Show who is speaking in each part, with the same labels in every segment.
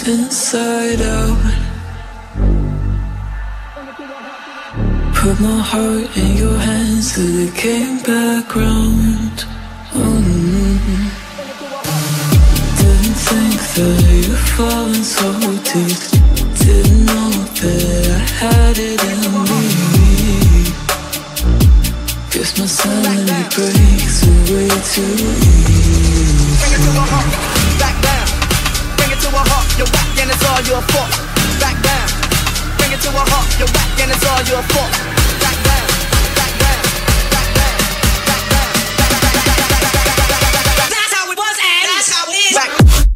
Speaker 1: inside out. Put my heart in your hands till it came back round. Didn't think that you'd fallen so deep. Didn't know that I had it in me. Guess my sanity breaks away too easy.
Speaker 2: Bring it to a halt, back down. Bring it to a halt, you're whack and it's all your fault. Back down. Bring it to a halt, you're whack and it's all your fault. Back down, back down, back down, back down, back down. That's how it was and that's how it is. Back.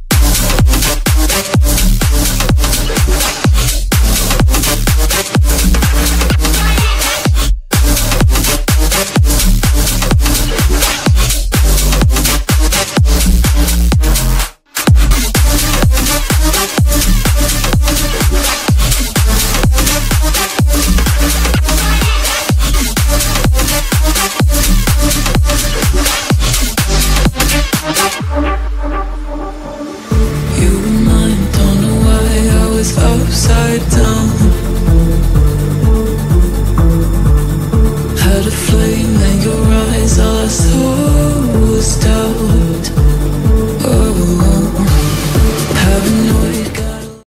Speaker 1: Upside down, had a flame in your eyes, all I